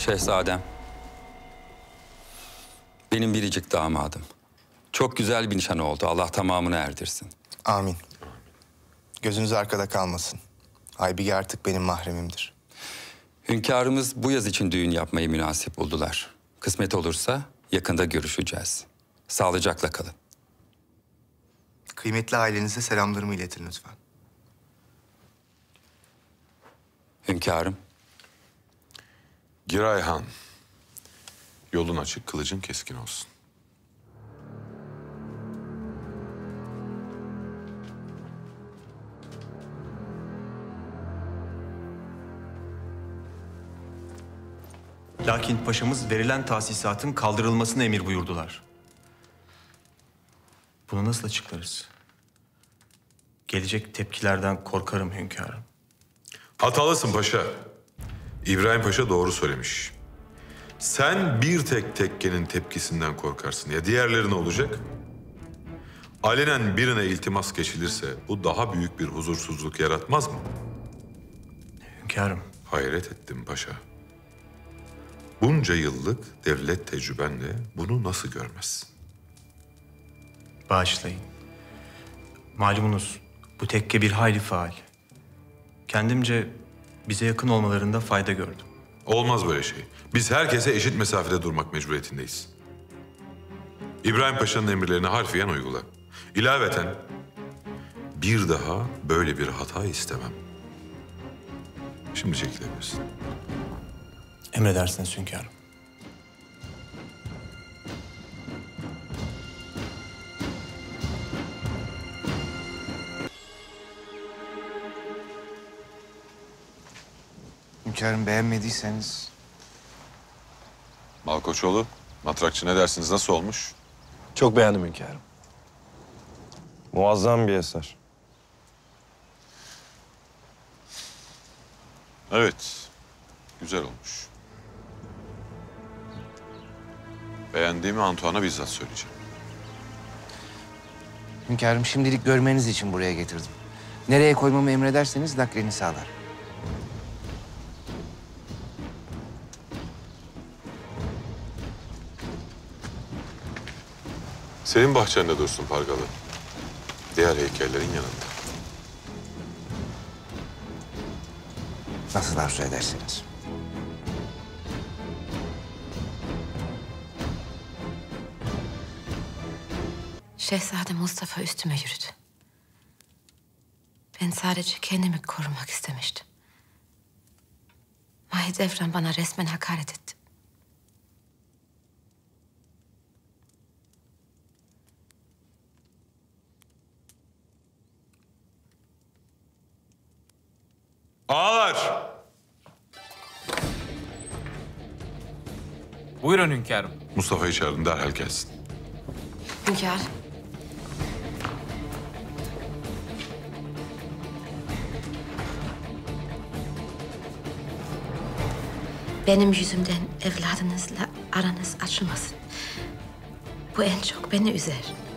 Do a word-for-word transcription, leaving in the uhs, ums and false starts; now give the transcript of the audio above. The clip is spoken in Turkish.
Şehzadem. Benim biricik damadım. Çok güzel bir nişan oldu. Allah tamamını erdirsin. Amin. Gözünüz arkada kalmasın. Aybige artık benim mahremimdir. Hünkârımız bu yaz için düğün yapmayı münasip buldular. Kısmet olursa yakında görüşeceğiz. Sağlıcakla kalın. Kıymetli ailenize selamlarımı iletin lütfen. Hünkârım. Giray Han, yolun açık, kılıcın keskin olsun. Lakin paşamız verilen tahsisatın kaldırılmasını emir buyurdular. Bunu nasıl açıklarız? Gelecek tepkilerden korkarım hünkârım. Hatalısın paşa. İbrahim Paşa doğru söylemiş. Sen bir tek tekkenin tepkisinden korkarsın. Ya diğerleri ne olacak? Alenen birine iltimas geçilirse bu daha büyük bir huzursuzluk yaratmaz mı? Hünkârım. Hayret ettim paşa. Bunca yıllık devlet tecrübenle bunu nasıl görmezsin? Bağışlayın. Malumunuz bu tekke bir hayli faal. Kendimce bize yakın olmalarında fayda gördüm. Olmaz böyle şey. Biz herkese eşit mesafede durmak mecburiyetindeyiz. İbrahim Paşa'nın emirlerini harfiyen uygula. İlaveten bir daha böyle bir hata istemem. Şimdi çekilebilirsin. Emredersiniz hünkârım. Hünkârım beğenmediyseniz... Malkoçoğlu, matrakçı ne dersiniz? Nasıl olmuş? Çok beğendim hünkârım. Muazzam bir eser. Evet, güzel olmuş. Beğendiğimi Antoine'a bizzat söyleyeceğim. Hünkârım şimdilik görmeniz için buraya getirdim. Nereye koymamı emrederseniz naklini sağlar. Senin bahçende dursun Pargalı. Diğer heykellerin yanında. Nasıl arzu ederseniz. Şehzade Mustafa üstüme yürüdü. Ben sadece kendimi korumak istemiştim. Mahidevran bana resmen hakaret etti. Ağalar! Buyurun hünkârım. Mustafa'yı çağırın, derhal gelsin. Hünkâr. Benim yüzümden evladınızla aranız açılmasın. Bu en çok beni üzer.